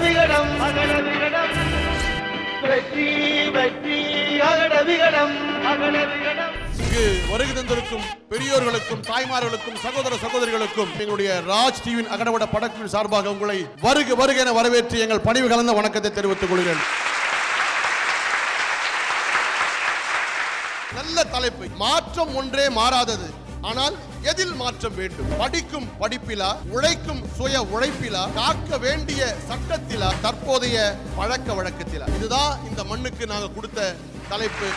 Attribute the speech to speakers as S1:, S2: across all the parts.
S1: விகடம் அகட விகடம் வெற்றி வெற்றி அகட விகடம் அகட விகடம்.
S2: இங்கு வருகை தந்திருக்கும் பெரியோர்களுக்கும் தாய்மார்களுக்கும் சகோதர சகோதரிகளுக்கும் எங்களுடைய ராஜ் டிவியின் அகடவட படக்குழு சார்பாக உங்களை வருக வருக என வரவேற்று எங்கள் பணிவு கலந்த வணக்கத்தை தெரிவித்துக் கொள்கிறேன். நல்ல தலைப்பு. மாற்றம் ஒன்றே மாறாதது, ஆனால் எதில் மாற்றம் வேண்டும்? படிக்கும் படிப்பிலா, உழைக்கும் சுய உழைப்பிலா, காக்க வேண்டிய சட்டத்திலா, தற்போதைய பழக்க வழக்கத்திலா? இதுதான் இந்த மண்ணுக்கு நாங்கள் கொடுத்த தலைப்பு.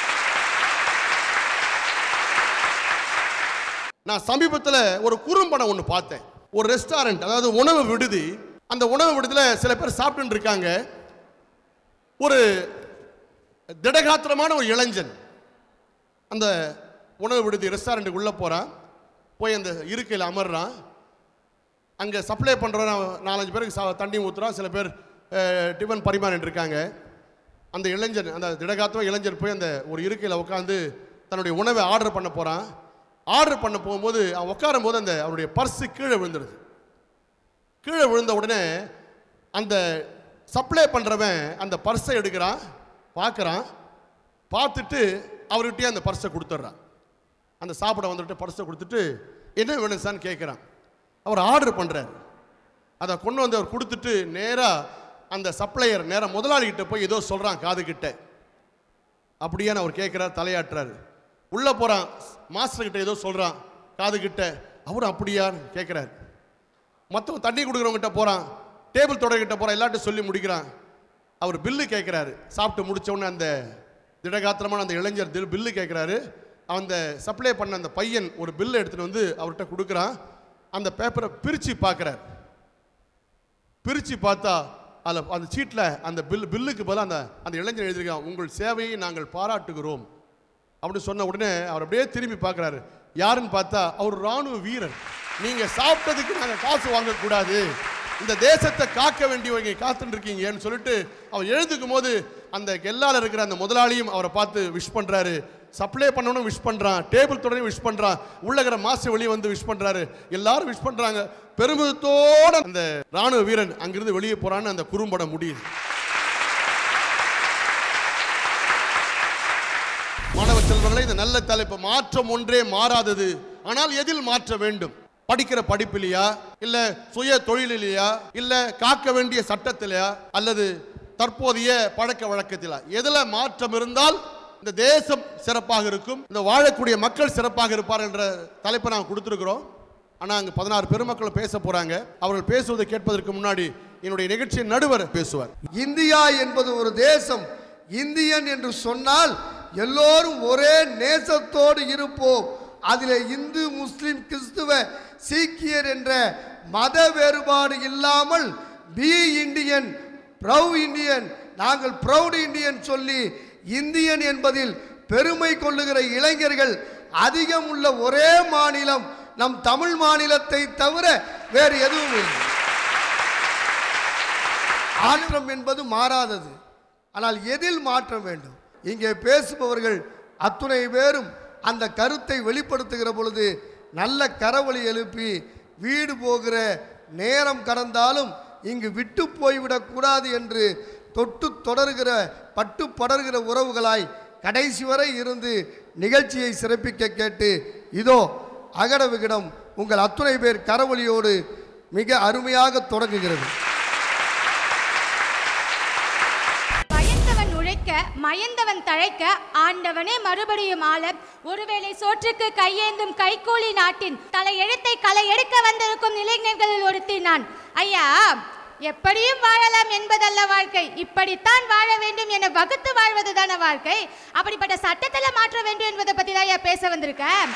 S2: நான் சமீபத்தில் ஒரு குறும்படம் ஒன்று பார்த்தேன். ஒரு ரெஸ்டாரண்ட், அதாவது உணவு விடுதி. அந்த உணவு விடுதியில் சில பேர் சாப்பிட்டு இருக்காங்க. ஒரு திடகாத்திரமான ஒரு இளைஞன் அந்த உணவு விடுதி ரெஸ்டாரண்ட்டுக்கு உள்ளே போகிறான். போய் அந்த இருக்கையில் அமர்றான். அங்கே சப்ளை பண்ணுறவன் 4-5 பேருக்கு தண்ணி ஊற்றுறான். சில பேர் டிஃபன் பரிமாறிட்டு இருக்காங்க. அந்த இளைஞன், அந்த திடகாத்திரம் இளைஞர் போய் அந்த ஒரு இருக்கையில் உட்காந்து தன்னுடைய உணவை ஆர்டர் பண்ண போகிறான். ஆர்டர் பண்ண போகும்போது அவன் உட்காரும் போது அந்த அவருடைய பர்ஸு கீழே விழுந்துடுது. கீழே விழுந்த உடனே அந்த சப்ளை பண்ணுறவன் அந்த பர்ஸை எடுக்கிறான், பார்க்குறான். பார்த்துட்டு அவர்கிட்டயே அந்த பர்ஸை கொடுத்துட்றான். அந்த சாப்பிட வந்துட்டு பர்ஸை கொடுத்துட்டு என்ன வேணும் சார்னு கேட்குறான். அவர் ஆர்டர் பண்ணுறார். அதை கொண்டு வந்து அவர் கொடுத்துட்டு நேராக அந்த சப்ளையர் நேராக முதலாளிகிட்ட போய் ஏதோ சொல்கிறான் காதுகிட்ட. அப்படியான்னு அவர் கேட்குறார், தலையாட்டுறாரு. உள்ளே போகிறான், மாஸ்டர்கிட்ட ஏதோ சொல்கிறான் காதுகிட்ட. அவரும் அப்படியான்னு கேட்குறாரு. மற்றவங்க தண்ணி கொடுக்குறவங்ககிட்ட போகிறான், டேபிள் தொடர்கிட்ட போகிறான், எல்லாட்டும் சொல்லி முடிக்கிறான். அவர் பில்லு கேட்குறாரு. சாப்பிட்டு முடித்தவுடனே அந்த திடகாத்திரமான அந்த இளைஞர் பில்லு கேட்குறாரு. அந்த சப்ளை பண்ண அந்த பையன் ஒரு பில்லை எடுத்துகிட்டு வந்து அவர்கிட்ட கொடுக்குறான். அந்த பேப்பரை பிரித்து பார்க்குறார். பிரித்து பார்த்தா அதில் அந்த சீட்டில் அந்த பில்லுக்கு பதிலாக அந்த இளைஞர் எழுதியிருக்கான், உங்கள் சேவையை நாங்கள் பாராட்டுகிறோம் அப்படின்னு சொன்ன உடனே அவர் அப்படியே திரும்பி பார்க்குறாரு. யாருன்னு பார்த்தா அவர் இராணுவ வீரர். நீங்கள் சாப்பிட்டதுக்கு நாங்கள் காசு வாங்கக்கூடாது, இந்த தேசத்தை காக்க வேண்டியவங்க காத்துட்டு இருக்கீங்கன்னு சொல்லிட்டு அவர் எழுதுக்கும் போது அந்த எல்லாரும் இருக்கிற அந்த முதலாளியும் அவரை பார்த்து விஷ் பண்ணுறாரு. சப்ளை பண்ணணும் விஷ் பண்ணுறான், டேபிள் தொடரையும் விஷ் பண்ணுறான், உள்ளகிற மாஸ்டர் வெளியே வந்து விஷ் பண்ணுறாரு. எல்லாரும் விஷ் பண்ணுறாங்க. பெருமிதத்தோடு அந்த இராணுவ வீரன் அங்கிருந்து வெளியே போகிறான்னு அந்த குறும்படம் முடியுது. மாணவ செல்வங்களே, இந்த நல்ல தலைப்பு. மாற்றம் ஒன்றே மாறாதது, ஆனால் எதில் மாற்ற வேண்டும்? படிக்கிற படிப்பிலையா, இல்ல சுய தொழிலிலையா, இல்ல காக்க வேண்டிய சட்டத்திலையா, அல்லது தற்போதைய பழக்க வழக்கத்திலா? எதுல மாற்றம் இருந்தால் இந்த தேசம் சிறப்பாக இருக்கும், இந்த வாழக்கூடிய மக்கள் சிறப்பாக இருப்பார் என்ற தலைப்பை நாங்கள் கொடுத்துருக்கிறோம். ஆனால் அங்கே 16 பெருமக்கள் பேச போறாங்க. அவர்கள் பேசுவதை கேட்பதற்கு முன்னாடி என்னுடைய நிகழ்ச்சியின் நடுவர் பேசுவார்.
S3: இந்தியா என்பது ஒரு தேசம். இந்தியன் என்று சொன்னால் எல்லோரும் ஒரே நேசத்தோடு இருப்போம். அதில் இந்து, முஸ்லிம், கிறிஸ்துவ, சீக்கியர் என்ற மத வேறுபாடு இல்லாமல் பி இண்டியன், ப்ரௌட் இண்டியன், நாங்கள் ப்ரௌட் இண்டியன் சொல்லி இந்தியன் என்பதில் பெருமை கொள்ளுகிற இளைஞர்கள் அதிகம் உள்ள ஒரே மாநிலம் நம் தமிழ் மாநிலத்தை தவிர வேறு எதுவும் இல்லை. மாற்றம் என்பது மாறாதது, ஆனால் எதில் மாற்றம் வேண்டும்? இங்கே பேசுபவர்கள் அத்துணை பேரும் அந்த கருத்தை வெளிப்படுத்துகிற பொழுது நல்ல கரவொலி எழுப்பி வீடு போகிற நேரம் கடந்தாலும் இங்கு விட்டு போய்விடக்கூடாது என்று தொட்டு தொடர்கிற பட்டு படர்கிற உறவுகளாய் கடைசி வரை இருந்து நிகழ்ச்சியை சிறப்பிக்க கேட்டு இதோ அகட விகடம் உங்கள் அத்துணை பேர் கரவொலியோடு மிக அருமையாக தொடங்குகிறது.
S4: மயந்தவன் தழைக்க ஆண்டவனே மறுபடியும் ஆள ஒருவேளை சோற்றுக்கு கையேந்தும் கைகூலி நாட்டின் தலை எழுத்தை களை எடுக்க வந்திருக்கும் இளைஞர்களில் ஒருத்தி நான். ஐயா, எப்படியும் வாழலாம் என்பதல்ல வாழ்க்கை, இப்படித்தான் வாழ வேண்டும் என வகுத்து வாழ்வதுதான வாழ்க்கை. அப்படிப்பட்ட சட்டத்தில் மாற்ற வேண்டும் என்பதை பத்தி தான் ஐயா பேச வந்திருக்கேன்.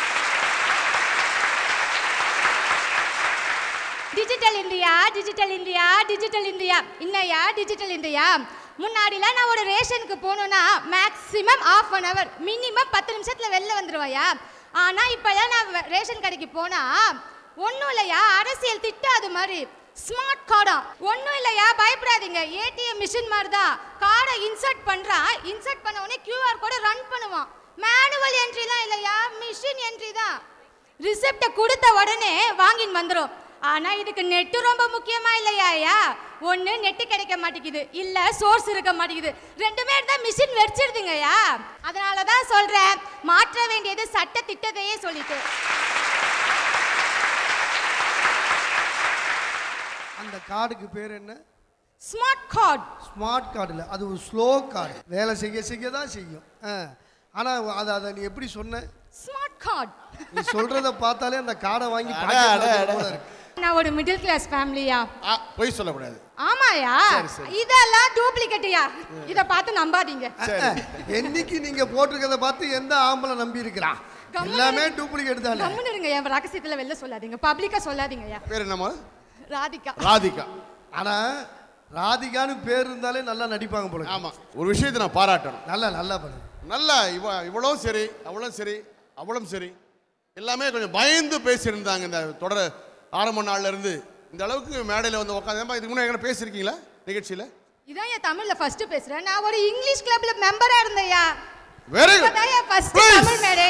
S4: Digital India, digital India, digital India. இன்னையா டிஜிட்டல் இந்தியா? முன்னாடிலாம் நான் ஒரு ரேஷனுக்கு போகணுன்னா மேக்ஸிமம் ½ அன் ஹவர், மினிமம் 10 நிமிஷத்தில் வெளில வந்துடுவாயா. ஆனால் இப்போலாம் நான் ரேஷன் கடைக்கு போனால் ஒன்றும் இல்லையா, அரசியல் திட்டம் அது மாதிரி ஸ்மார்ட் கார்டா, ஒன்றும் இல்லையா, பயப்படாதீங்க, ஏடிஎம் மிஷின் மாதிரி தான். கார்டை இன்சர்ட் பண்ணுறான், இன்சர்ட் பண்ண உடனே கியூஆர் கோடை ரன் பண்ணுவான். மேனுவல் என்ட்ரிலாம் இல்லையா, மிஷின் என்ட்ரி தான். ரிசிப்டை கொடுத்த உடனே வாங்கின்னு வந்துடும். ஆனா இதுக்கு நெட்டு ரொம்ப முக்கியமா இல்லையா? ஒண்ணு நெட்டு கிடைக்க மாட்டேங்குது, இல்ல சோர்ஸ் இருக்க மாட்டேங்குது. ரெண்டுமே இருந்தா மிஷின் வெடிச்சிடுதுங்கய்யா. அதனாலதான் சொல்றேன், மாற்ற வேண்டியது சட்ட திட்டத்தையே சொல்லிட்டு.
S3: அந்த கார்டுக்கு பேர் என்ன?
S4: Smart card.
S3: ஸ்மார்ட் கார்டு இல்லை, அது ஒரு ஸ்லோ கார்டு. வேலை செய்ய தான் செய்யும். ஆனால் அதை நீ எப்படி சொன்ன? Smart card. நீ சொல்றத பார்த்தாலே அந்த கார்டை வாங்கி
S4: நான் ஒரு மிடில் கிளாஸ் ஃபேமிலியா.
S2: போய் சொல்லக்கூடாது.
S4: ஆமாயா, இதெல்லாம் டூப்ளிகேட்யா. இத பார்த்து நம்பாதீங்க.
S3: என்னைக்கு நீங்க போட்டுக்கிறத பார்த்து எந்த ஆம்பளை நம்பி இருக்கிறான்? எல்லாமே டூப்ளிகேட் தான்.
S4: கம்முன்னு இருங்க, என் ரகசியத்துல வெளில சொல்லாதீங்க, பப்ளிக்கா சொல்லாதீங்கயா.
S2: பேர் என்னமா?
S4: ராதிகா.
S2: ராதிகா.
S3: ஆனா ராதிகான்னு பேர் இருந்தாலே நல்லா நடிப்பாங்க போல.
S2: ஆமா, ஒரு விஷயத்தை நான் பாராட்டணும்.
S3: நல்லா பண்ணு.
S2: நல்லா இவ்வளவும் சரி, அவளும் சரி, அவளும் சரி, எல்லாமே கொஞ்சம் பயந்து பேசியிருந்தாங்க. இந்த தொடர் ஆரம்ப நாள்ல இருந்து இந்த அளவுக்கு மேடையில் வந்து உட்காந்து. இதுக்கு முன்னாடி எங்கே பேசியிருக்கீங்களா நிகழ்ச்சியில்?
S4: இதான் என் தமிழ்ல ஃபர்ஸ்ட் பேசுறேன். நான் ஒரு இங்கிலீஷ் கிளப்ல மெம்பரா இருந்தேயா.
S2: Very good.
S4: அதான் என் ஃபர்ஸ்ட் தமிழ் மேடை.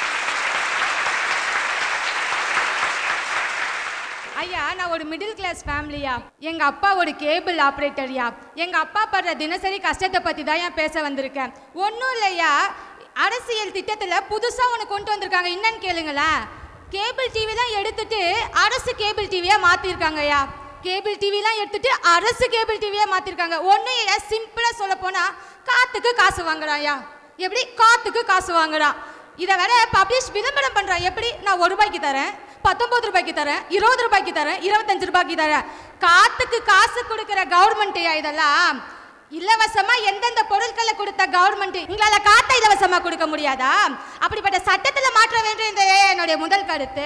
S4: ஐயா, நான் ஒரு மிடில் கிளாஸ் ஃபேமிலியா. எங்க அப்பா ஒரு கேபிள் ஆப்ரேட்டர்யா. எங்க அப்பா படுற தினசரி கஷ்டத்தை பத்தி தான் ஏன் பேச வந்திருக்கேன். ஒன்றும் இல்லையா, அரசியல் திட்டத்தில் புதுசா ஒன்று கொண்டு வந்திருக்காங்க. என்னன்னு கேளுங்களேன். கேபிள் டிவிலாம் எடுத்துட்டு அரசு கேபிள் டிவியா மாத்திருக்காங்கய்யா. கேபிள் டிவிலாம் எடுத்துட்டு அரசு கேபிள் டிவியா மாத்திருக்காங்க. ஒன்றும் இல்லை, சிம்பிளா சொல்ல போனா காத்துக்கு காசு வாங்குறாயா. எப்படி? காத்துக்கு காசு வாங்குறான். இதை வேற பப்ளிஷ் விளம்பரம் பண்றான். எப்படி? நான் 1 ரூபாய்க்கு தரேன், 19 ரூபாய்க்கு தரேன், 20 ரூபாய்க்கு தரேன், 25 ரூபாய்க்கு தரேன். காத்துக்கு காசு கொடுக்கிற கவர்மெண்ட்யா இதெல்லாம். இலவசமா எந்தெந்த பொருட்களை கொடுத்த கவர்மெண்ட், உங்களால காத்த இலவசமா கொடுக்க முடியாதா? அப்படிப்பட்ட சட்டத்துல மாற்ற வேண்டும் இந்த என்னுடைய முதல் கருத்து.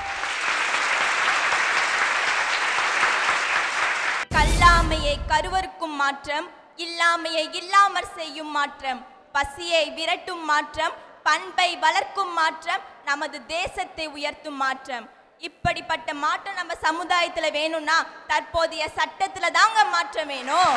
S5: கல்லாமையை கருவறுக்கும் மாற்றம், இல்லாமையை இல்லாமற் செய்யும் மாற்றம், பசியை விரட்டும் மாற்றம், பண்பை வளர்க்கும் மாற்றம், நமது தேசத்தை உயர்த்தும் மாற்றம். இப்படிப்பட்ட மாற்றம் நம்ம சமுதாயத்துல வேணும்னா தற்போதைய சட்டத்துல தாங்க மாற்றம் வேணும்.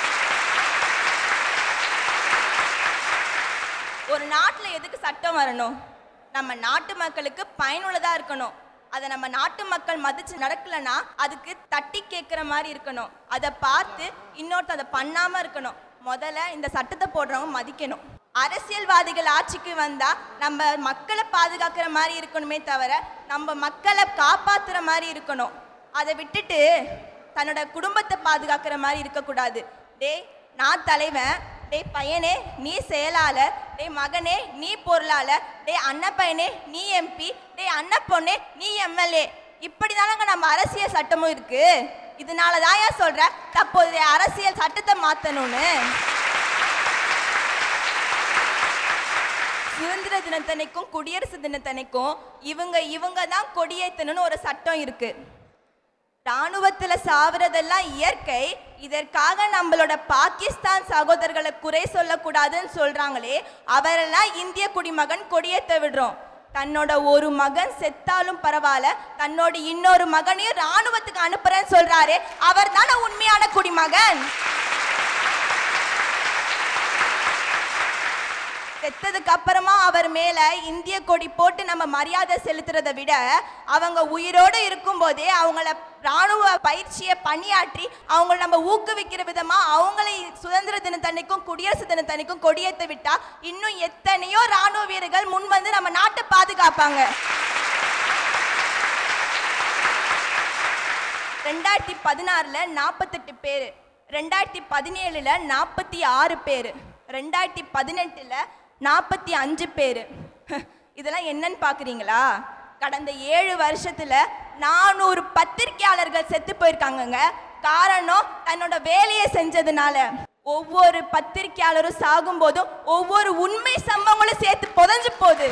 S5: ஒரு நாட்டுல எதுக்கு சட்டம் வரணும்? நம்ம நாட்டு மக்களுக்கு பயனுள்ளதா இருக்கணும். அதை நம்ம நாட்டு மக்கள் மதிச்சு நடக்கலன்னா அதுக்கு தட்டி கேட்கிற மாதிரி இருக்கணும். அதை பார்த்து இன்னொருத்த அதை பண்ணாம இருக்கணும். முதல்ல இந்த சட்டத்தை போடுறவங்க மதிக்கணும். அரசியல்வாதிகள் ஆட்சிக்கு வந்தா நம்ம மக்களை பாதுகாக்கிற மாதிரி இருக்கணுமே தவிர நம்ம மக்களை காப்பாத்துற மாதிரி இருக்கணும். அதை விட்டுட்டு தன்னோட குடும்பத்தை பாதுகாக்கிற மாதிரி இருக்கக்கூடாது. டேய் நான் தலைவன், டேய் பையனே நீ செயலாளர், டேய் மகனே நீ பொருளாளர், டேய் அண்ணன் பையனே நீ எம்பி, டேய் அண்ணன் பொண்ணே நீ எம்எல்ஏ. இப்படி தானங்க நம்ம அரசியல் சட்டமும் இருக்கு. இதனால தான் ஏன் சொல்ற தற்போதைய அரசியல் சட்டத்தை மாத்தணும்னு. சுதந்திர தினத்தன்னைக்கும் குடியரசு தினத்தன்னைக்கும் இவங்க தான் கொடியேற்றணும்னு ஒரு சட்டம் இருக்கு. ராணுவத்துல சாவறதெல்லாம் இயற்கை, இதற்காக நம்மளோட பாகிஸ்தான் சகோதரர்களை குறை சொல்லக்கூடாதுன்னு சொல்றாங்களே, அவரெல்லாம் இந்திய குடிமகன் கொடியேற்ற விடுறோம். தன்னோட ஒரு மகன் செத்தாலும் பரவாயில்ல, தன்னோட இன்னொரு மகனையும் ராணுவத்துக்கு அனுப்புறேன்னு சொல்றாரு, அவர் தானே உண்மையான குடிமகன். செத்ததுக்கு அப்புறமா அவர் மேல இந்திய கொடி போட்டு நம்ம மரியாதை செலுத்துறதை விட அவங்க உயிரோடு இருக்கும் போதே அவங்கள ராணுவ பயிற்சியை பணியாற்றி அவங்கள நம்ம ஊக்குவிக்கிற விதமா அவங்களை சுதந்திர தினத்தன்னைக்கும் குடியரசு தினத்தன்னைக்கும் கொடியேற்ற விட்டா இன்னும் எத்தனையோ ராணுவ வீரர்கள் முன் வந்து நம்ம நாட்டை பாதுகாப்பாங்க. 2016 48 பேர், 2017 46 பேர், 2018 45 பேர். இதெல்லாம் என்னன்னு பாக்குறீங்களா? கடந்த 7 வருஷத்துல 400 பத்திரிகையாளர்கள் செத்து போயிருக்காங்க. காரணம் தன்னோட வேலையை செஞ்சதுனால. ஒவ்வொரு பத்திரிகையாளரும் சாகும் போதும் ஒவ்வொரு உண்மை சம்பவங்களும் சேர்த்து புதைஞ்சு போகுது.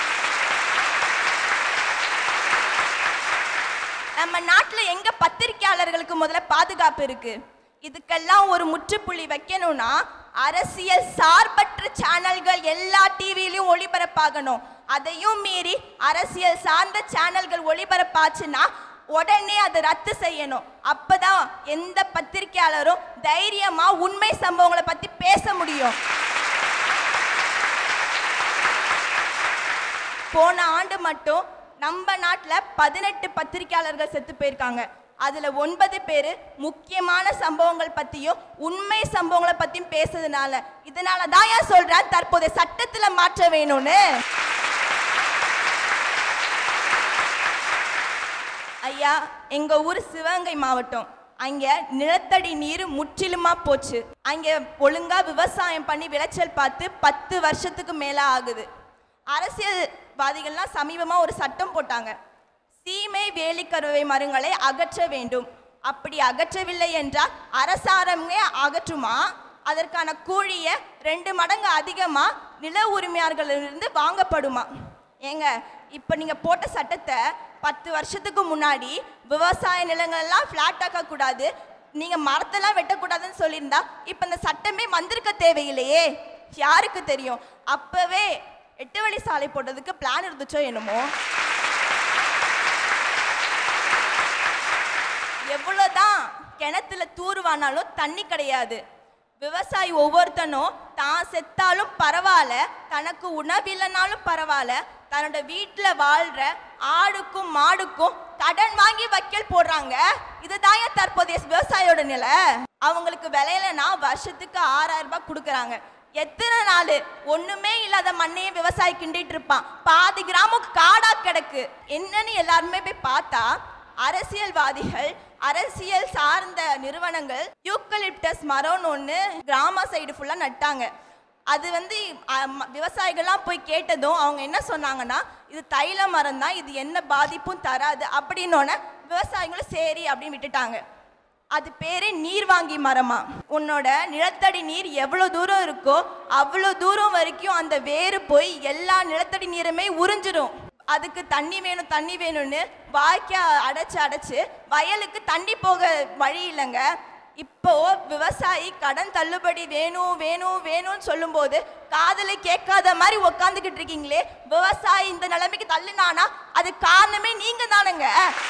S5: நம்ம நாட்டுல எங்க பத்திரிகையாளர்களுக்கு முதல்ல பாதுகாப்பு இருக்கு? இதுக்கெல்லாம் ஒரு முற்றுப்புள்ளி வைக்கணும்னா அரசியல் சார்பற்ற சேனல்கள் எல்லா டிவிலையும் ஒளிபரப்பாகணும். அதையும் மீறி அரசியல் சார்ந்த சேனல்கள் ஒளிபரப்பாச்சுன்னா உடனே அதை ரத்து செய்யணும். அப்பதான் எந்த பத்திரிகையாளரும் தைரியமா உண்மை சம்பவங்களை பத்தி பேச முடியும். போன ஆண்டு மட்டும் நம்ம நாட்டில் 18 பத்திரிகையாளர்கள் செத்து போயிருக்காங்க. அதில் 9 பேர் முக்கியமான சம்பவங்கள் பற்றியும் உண்மை சம்பவங்களை பற்றியும் பேசுறதுனால. இதனால தான் ஏன் சொல்கிறேன் தற்போதைய சட்டத்தில் மாற்ற வேணும்னு. ஐயா, எங்கள் ஊர் சிவகங்கை மாவட்டம். அங்கே நிலத்தடி நீர் முற்றிலுமாக போச்சு. அங்கே ஒழுங்காக விவசாயம் பண்ணி விளைச்சல் பார்த்து 10 வருஷத்துக்கு மேலே ஆகுது. அரசியல்வாதிகள்லாம் சமீபமாக ஒரு சட்டம் போட்டாங்க. சீமை வேலிக்கருவை மரங்களை அகற்ற வேண்டும். அப்படி அகற்றவில்லை என்றால் அரசாங்கமே அகற்றுமா? அதற்கான கூலியை 2 மடங்கு அதிகமாக நில உரிமையாளர்களிலிருந்து வாங்கப்படுமா? ஏங்க, இப்போ நீங்கள் போட்ட சட்டத்தை 10 வருஷத்துக்கு முன்னாடி விவசாய நிலங்கள்லாம் ஃப்ளாட் ஆக்கக்கூடாது, நீங்கள் மரத்தெல்லாம் வெட்டக்கூடாதுன்னு சொல்லியிருந்தா இப்போ இந்த சட்டமே வந்திருக்க தேவையில்லையே. யாருக்கு தெரியும்? அப்போவே 8 வழி சாலை போட்டதுக்கு பிளான் இருந்துச்சோ என்னமோ. எவ்வளோதான் கிணத்துல தூர்வானாலும் தண்ணி கிடையாது. விவசாயி ஒவ்வொருத்தனும் தான் செத்தாலும் பரவாயில்ல, தனக்கு உணவில்லைனாலும் பரவாயில்ல, தன்னோட வீட்டில் வாழ்கிற ஆடுக்கும் மாடுக்கும் கடன் வாங்கி வைக்கல் போடுறாங்க. இதுதான் தற்போதைய விவசாயியோட நிலை. அவங்களுக்கு விளையலைன்னா வருஷத்துக்கு 6000 ரூபாய் கொடுக்குறாங்க. எத்தனை நாள் ஒன்றுமே இல்லாத மண்ணையே விவசாயி கிண்டிட்டு இருப்பான். பாதி கிராமம் காடா கிடக்கு. என்னன்னு எல்லாருமே போய் பார்த்தா அரசியல்வாதிகள், அரசியல் சார்ந்த நிறுவனங்கள் யூக்கலிப்டஸ் மரம்னு ஒன்று கிராம சைடு ஃபுல்லாக நட்டாங்க. அது விவசாயிகள்லாம் போய் கேட்டதும் அவங்க என்ன சொன்னாங்கன்னா, இது தைல மரம் தான், இது என்ன பாதிப்பும் தராது அப்படின்னோடனே விவசாயிகளும் சரி அப்படின்னு விட்டுட்டாங்க. அது பேரு நீர்வாங்கி மரமா. உன்னோட நிலத்தடி நீர் எவ்வளோ தூரம் இருக்கோ அவ்வளோ தூரம் வரைக்கும் அந்த வேறு போய் எல்லா நிலத்தடி நீருமே உறிஞ்சிடும். அதுக்கு தண்ணி வேணும் தண்ணி வேணும்னு வாய்க்கா அடைச்சு வயலுக்கு தண்ணி போக வழி இல்லைங்க. இப்போ விவசாயி கடன் தள்ளுபடி வேணும் வேணும் வேணும்னு சொல்லும்போது காதலை கேட்காத மாதிரி உக்காந்துக்கிட்டு இருக்கீங்களே. விவசாயி இந்த நிலைமைக்கு தள்ளுனானா அது காரணமே நீங்க தானுங்க.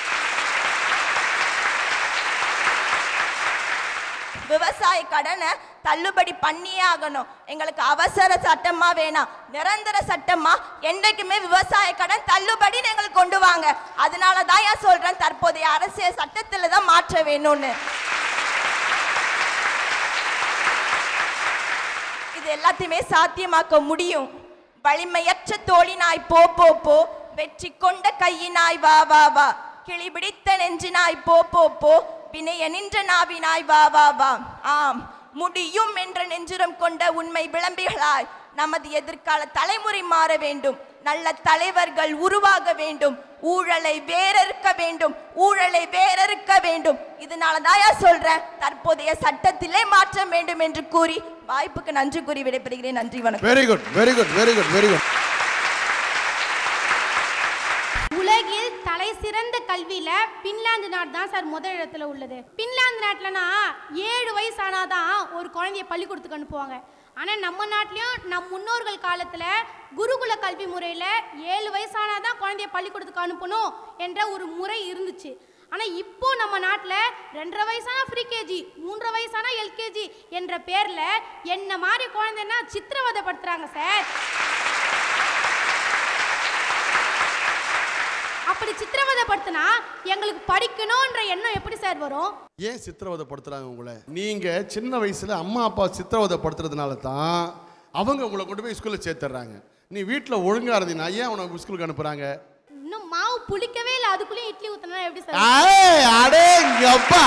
S5: விவசாய கடனை தள்ளுபடி பண்ணியே ஆகணும். எங்களுக்கு அவசர சட்டமா வேணாம், நிரந்தர சட்டமா என்றைக்குமே விவசாய கடன் தள்ளுபடி எங்களுக்கு கொண்டு வாங்க. அதனால தான் ஏன் சொல்றேன் தற்போதைய அரசியல் சட்டத்தில் தான் மாற்ற வேணும்னு. இது எல்லாத்தையுமே சாத்தியமாக்க முடியும். வலிமையற்ற தோழினாய் போ போ போ, வெற்றி கொண்ட கையினாய் வா வா வா, கிளி பிடித்த நெஞ்சினாய் போ போ போ, வினைய நின்ற நாவினாய் வா வா வா. ஆம், முடியும் என்ற நெஞ்சுரம் கொண்ட உண்மை விளம்பிகளாய் நமது எதிர்கால தலைமுறை மாற வேண்டும். நல்ல தலைவர்கள் உருவாக வேண்டும். ஊழலை வேறறுக்க வேண்டும், ஊழலை வேறறுக்க வேண்டும். இதனால தான் சொல்றேன் தற்போதைய சட்டத்திலே மாற்றம் வேண்டும் என்று கூறி வாய்ப்புக்கு நன்றி கூறி விடைபெறுகிறேன். நன்றி, வணக்கம்.
S2: Very good, very good, very good, very good.
S6: உலகில் தலை சிறந்த கல்வியில பின்லாந்து நாடு தான் சார் முதல் இடத்துல உள்ளது. பின்லாந்து நாட்டிலனா 7 வயசு ஆனாதான் ஒரு குழந்தைய பள்ளிக்கூடத்துக்கு அனுப்புவாங்க. ஆனால் நம்ம நாட்டிலையும் நம் முன்னோர்கள் காலத்தில் குருகுல கல்வி முறையில் 7 வயசானாதான் குழந்தைய பள்ளிக்கூடத்துக்கு அனுப்பணும் என்ற ஒரு முறை இருந்துச்சு. ஆனால் இப்போ நம்ம நாட்டில் 2.5 வயசானா ஃப்ரீ கேஜி, 3 வயசானா எல்கேஜி என்ற பேரில் என்ன மாதிரி குழந்தைன்னா சித்திரவதைப்படுத்துகிறாங்க சார். அப்படி சித்திரவதைப்படுத்தினா எங்களுக்கு படிக்கணும்ன்ற எண்ணம் எப்படி சார் வரும்?
S2: ஏன் சித்திரவதைப்படுத்துறாங்க உங்களை? நீங்க சின்ன வயசுல அம்மா அப்பா சித்திரவதைப்படுத்துறதுனால தான் அவங்க உங்களை கொண்டு போய் ஸ்கூல்ல சேர்த்துறாங்க. நீ வீட்டில் ஒழுங்கா இருந்தீங்கன்னா ஏன் உனக்கு ஸ்கூலுக்கு அனுப்புறாங்க?
S6: இன்னும் மாவு புளிக்கவே இல்லை, அதுக்குள்ளேயும் இட்லி ஊத்தினா எப்படி சார்?
S2: அடேங்கப்பா,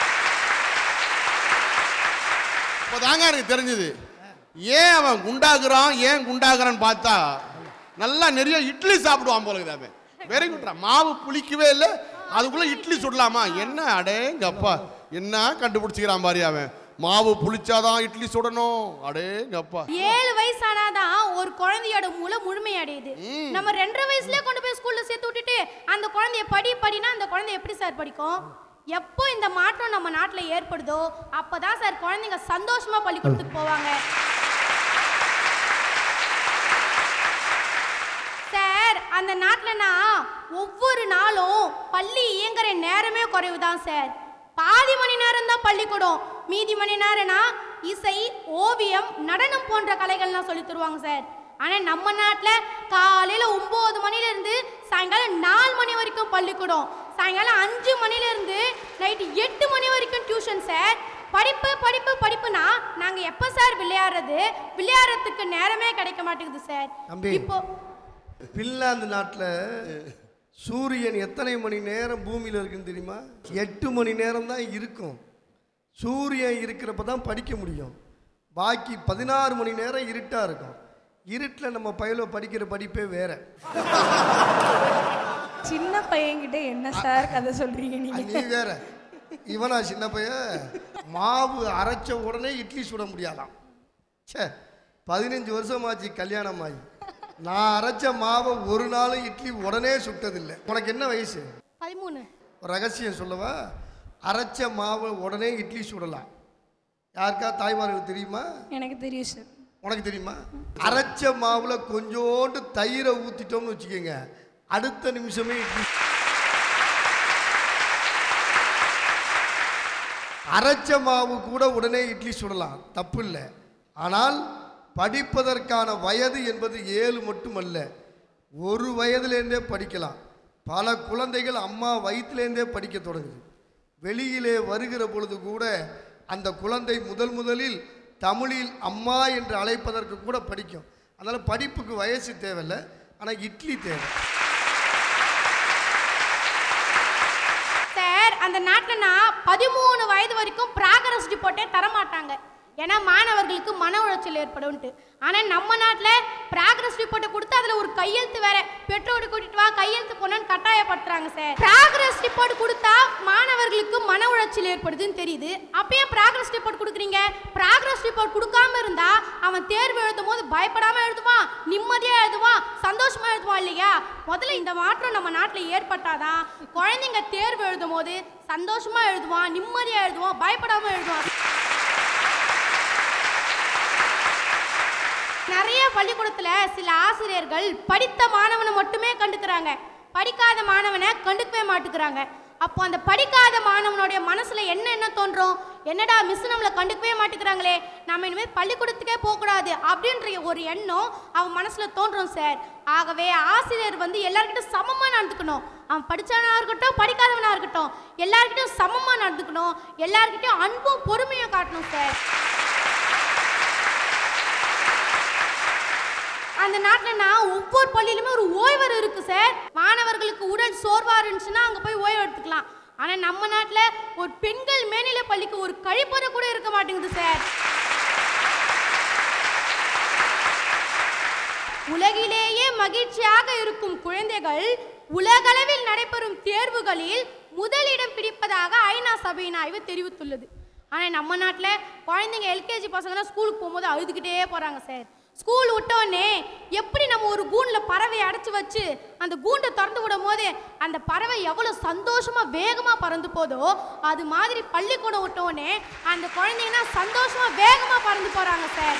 S2: இப்போதாங்க எனக்கு தெரிஞ்சது ஏன் அவன் குண்டாக்குறான், ஏன் குண்டாக்குறான்னு பார்த்தா நல்லா நிறைய இட்லி சாப்பிடுவான் போல இருக்குது. அவன் வெரி குட்ரா, மாவு புளிக்கவே இல்லை, அதுக்குள்ள இட்லி சுடலாமா? என்ன அடேங்கப்பா, என்ன கண்டுபிடிச்சிக்கிறான் பாரு அவன். மாவு புளிச்சாதான் இட்லி சுடணும். அடேங்கப்பா,
S6: 7 வயசானாதான் ஒரு குழந்தையோட மூளை முழுமையடையுது. நம்ம 2.5 வயசுலயே கொண்டு போய் ஸ்கூல்ல சேர்த்து விட்டுட்டு அந்த குழந்தைய படினா அந்த குழந்தை எப்படி சார் படிக்கும்? எப்போ இந்த மாற்றம் நம்ம நாட்டில் ஏற்படுதோ அப்பதான் சார் குழந்தைங்க சந்தோஷமா பள்ளிக்கூடத்துக்கு போவாங்க. சார், அந்த நாட்டிலனா ஒவ்வொரு நாளும் பள்ளி இயங்குற நேரமே குறைவுதான் சார். பாதி மணி நேரம் தான் பள்ளிக்கூடம், மீதி மணி நேரம்னா இசை, ஓவியம், நடனம் போன்ற கலைகள்லாம் சொல்லி தருவாங்க சார். ஆனால் நம்ம நாட்டில் காலையில் 9 மணிலேருந்து சாயங்காலம் 4 மணி வரைக்கும் பள்ளிக்கூடம், சாயங்காலம் 5 மணிலேருந்து நைட்டு 8 மணி வரைக்கும் டியூஷன் சார். படிப்பு படிப்பு படிப்புனா நாங்கள் எப்போ சார் விளையாடுறது? விளையாடுறதுக்கு நேரமே கிடைக்க மாட்டேங்குது சார். இப்போ
S3: பின்லாந்து நாட்டில் சூரியன் எத்தனை மணி நேரம் பூமியில் இருக்குன்னு தெரியுமா? 8 மணி நேரம் தான் இருக்கும். சூரியன் இருக்கிறப்ப தான் படிக்க முடியும். பாக்கி 16 மணி நேரம் இருட்டாக இருக்கும். இருட்டில் நம்ம பையில படிக்கிற படிப்பே வேற.
S7: சின்ன பையன்கிட்ட என்ன சார் கதை சொல்றீங்க நீங்க?
S3: நீ வேற. இவனா சின்ன பையன் மாவு அரைச்ச உடனே இட்லி சுட முடியாதாம். சே 15 வருஷமாச்சு கல்யாணம் ஆகி, நான் அரைச்ச மாவை ஒரு நாளும் இட்லி உடனே சுட்டதில்லை. உனக்கு என்ன வயசு?
S6: 13.
S3: ஒரு ரகசியம் சொல்லவா? அரைச்ச மாவை உடனே இட்லி சுடலாம். யாருக்கா தாய்மார்களுக்கு தெரியுமா?
S7: எனக்கு தெரியும் சார்.
S3: உனக்கு தெரியுமா? அரைச்ச மாவுல கொஞ்சோண்டு தயிரை ஊத்திட்டோம்னு வச்சுக்கோங்க, அடுத்த நிமிஷமே இட்லி. அரைச்ச மாவு கூட உடனே இட்லி சுடலாம், தப்பு இல்லை. ஆனால் படிப்பதற்கான வயது என்பது 7 மட்டுமல்ல, 1 வயதுலேருந்தே படிக்கலாம். பல குழந்தைகள் அம்மா வயிற்றுலேருந்தே படிக்க தொடங்குது. வெளியிலே வருகிற பொழுது கூட அந்த குழந்தை முதலில் தமிழில் அம்மா என்று அழைப்பதற்கு கூட படிக்கும். அதனால் படிப்புக்கு வயசு தேவையில்லை, ஆனால் இட்லி தேவை.
S6: சார் அந்த நாட்டில் நான் 13 வயது வரைக்கும் ப்ராக்ரஸ் ரிப்போர்ட்டே தரமாட்டாங்க, ஏன்னா மாணவர்களுக்கு மன உளைச்சல் ஏற்படும்ட்டு. ஆனால் நம்ம நாட்டில் ப்ராக்ரஸ் ரிப்போர்ட்டை கொடுத்து அதில் ஒரு கையெழுத்து வேற, பெற்றோடு கூட்டிட்டு வா கையெழுத்து போனோன்னு கட்டாயப்படுத்துறாங்க சார். ப்ராக்ரஸ் ரிப்போர்ட் கொடுத்தா மாணவர்களுக்கு மன உளைச்சல் ஏற்படுதுன்னு தெரியுது, அப்பயே ப்ராக்ரஸ் ரிப்போர்ட் கொடுக்குறீங்க. ப்ராக்ரஸ் ரிப்போர்ட் கொடுக்காம இருந்தா அவன் தேர்வு எழுதும் போது பயப்படாம எழுதுவான், நிம்மதியா எழுதுவான், சந்தோஷமா எழுதுவான் இல்லையா? முதல்ல இந்த மாற்றம் நம்ம நாட்டில் ஏற்பட்டாதான் குழந்தைங்க தேர்வு எழுதும் போது சந்தோஷமா எழுதுவான், நிம்மதியா எழுதுவான், பயப்படாம எழுதுவான். நிறைய பள்ளிக்கூடத்தில் சில ஆசிரியர்கள் படித்த மாணவனை மட்டுமே கண்டுக்கிறாங்க, படிக்காத மாணவனை கண்டுக்கவே மாட்டுக்கிறாங்க. அப்போ அந்த படிக்காத மாணவனுடைய மனசில் என்ன தோன்றும்? என்னடா மிஸ் நம்மளை கண்டுக்கவே மாட்டேங்கிறாங்களே, நம்ம இனிமேல் பள்ளிக்கூடத்துக்கே போகக்கூடாது அப்படின்ற ஒரு எண்ணம் அவன் மனசில் தோன்றும் சார். ஆகவே ஆசிரியர் எல்லார்கிட்டும் சமமாக நடந்துக்கணும். அவன் படித்தவனாக இருக்கட்டும் படிக்காதவனாக இருக்கட்டும் எல்லார்கிட்டையும் சமமாக நடந்துக்கணும், எல்லார்கிட்டையும் அன்பும் பொறுமையும் காட்டணும் சார். அந்த நாட்டில் நான் ஒவ்வொரு பள்ளியிலுமே ஒரு ஓய்வறை இருக்கு சார். மாணவர்களுக்கு உடல் சோர்வா இருந்துச்சுன்னா அங்கே போய் ஓய்வு எடுத்துக்கலாம். ஆனால் நம்ம நாட்டில் ஒரு பெண்கள் மேல்நிலை பள்ளிக்கு ஒரு கழிப்பறை கூட இருக்க மாட்டேங்குது சார். உலகிலேயே மகிழ்ச்சியாக இருக்கும் குழந்தைகள் உலகளவில் நடைபெறும் தேர்வுகளில் முதலிடம் பிடிப்பதாக ஐநா சபையின் ஆய்வு தெரிவித்துள்ளது. ஆனால் நம்ம நாட்டில் குழந்தைங்க எல்கேஜி பசங்கன்னா ஸ்கூலுக்கு போகும்போது அழுதுகிட்டே போகிறாங்க சார். ஸ்கூல் விட்டோடனே எப்படி நம்ம ஒரு கூண்டில் பறவையை அடைச்சி வச்சு அந்த கூண்டை திறந்து விடும் போது அந்த பறவை எவ்வளோ சந்தோஷமாக வேகமாக பறந்து போதோ அது மாதிரி பள்ளிக்கூடம் விட்டோடனே அந்த குழந்தைங்கன்னா சந்தோஷமாக வேகமாக பறந்து போகிறாங்க சார்.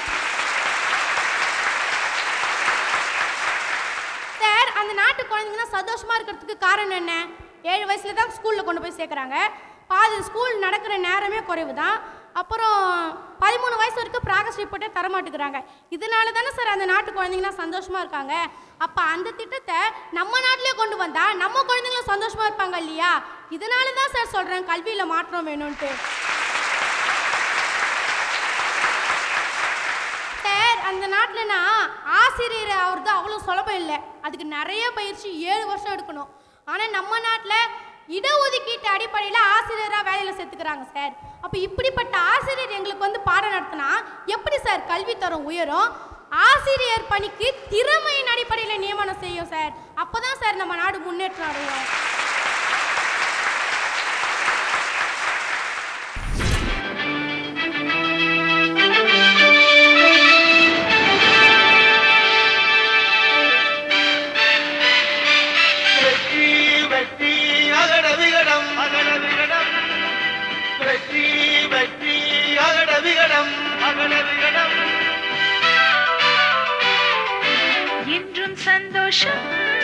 S6: சார் அந்த நாட்டு குழந்தைங்கன்னா சந்தோஷமாக இருக்கிறதுக்கு காரணம் என்ன? 7 வயசுல தான் ஸ்கூலில் கொண்டு போய் சேர்க்குறாங்க, பாதி ஸ்கூல் நடக்கிற நேரமே குறைவு தான். அப்புறம் 13 வயசு வரைக்கும் ப்ராக்ரஸ் ரிப்போர்ட்டே தரமாட்டுக்கிறாங்க. இதனால தானே சார் அந்த நாட்டு குழந்தைங்களாம் சந்தோஷமாக இருக்காங்க. அப்போ அந்த திட்டத்தை நம்ம நாட்டிலே கொண்டு வந்தால் நம்ம குழந்தைங்களும் சந்தோஷமாக இருப்பாங்க இல்லையா? இதனால தான் சார் சொல்கிறேன் கல்வியில் மாற்றம் வேணும்ன்ட்டு. சார் அந்த நாட்டில் நான் ஆசிரியர் ஆகிறது அவ்வளோ சுலபம் இல்லை, அதுக்கு நிறைய பயிற்சி 7 வருஷம் எடுக்கணும். ஆனால் நம்ம நாட்டில் இடஒதுக்கீட்டு அடிப்படையில் ஆசிரியராக வேலையில் சேர்த்துக்கிறாங்க சார். அப்போ இப்படிப்பட்ட ஆசிரியர் எங்களுக்கு பாடம் நடத்தினா எப்படி சார் கல்வி தரம் உயரும்? ஆசிரியர் பணிக்கு திறமையின் அடிப்படையில் நியமனம் செய்யும் சார், அப்போதான் சார் நம்ம நாடு முன்னேற்றம் அடையும்.
S8: என்றும் சந்தோஷம்